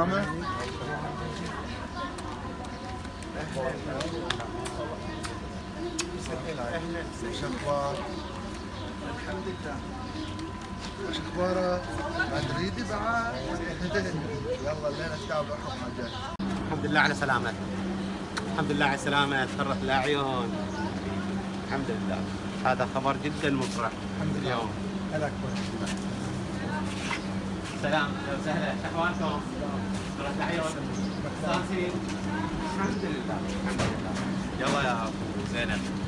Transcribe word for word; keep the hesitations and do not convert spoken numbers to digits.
سلامة. وش اخبار؟ الحمد لله. وش اخبارك؟ مدريدي بعد؟ يلا الليلة نتابعهم عجل. الحمد لله على سلامتك. الحمد لله على سلامتك، فرت الأعين. الحمد لله، هذا خبر جدا مفرح. الحمد لله. اليوم هلا كويس. سلام وسهلا، اخوانكم فرت الأعين مستانسين. الحمد لله الحمد لله. يلا يا ابو زينب.